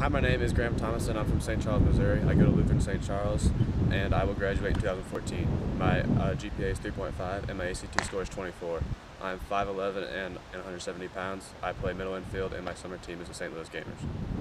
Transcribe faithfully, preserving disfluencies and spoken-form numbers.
Hi, my name is Graham Thomason. I'm from Saint Charles, Missouri. I go to Lutheran Saint Charles, and I will graduate in two thousand fourteen. My uh, G P A is three point five, and my A C T score is twenty-four. I'm five eleven and, and one hundred seventy pounds. I play middle infield, and my summer team is the Saint Louis Gamers.